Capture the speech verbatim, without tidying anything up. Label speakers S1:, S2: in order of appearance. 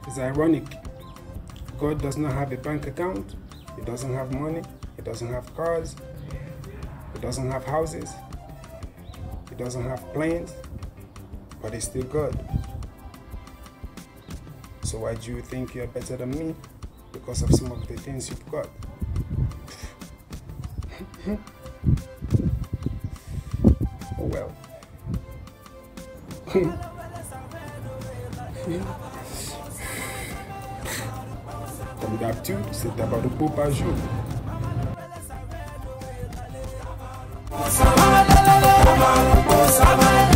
S1: It's ironic. God does not have a bank account. He doesn't have money. He doesn't have cars. He doesn't have houses. He doesn't have planes. But he's still God. So why do you think you're better than me? Because of some of the things you've got. Oh well. Comme d'habitude, c'est d'abord le beau pas jour.
S2: Sama, la, la, la, la, la, la, la, la,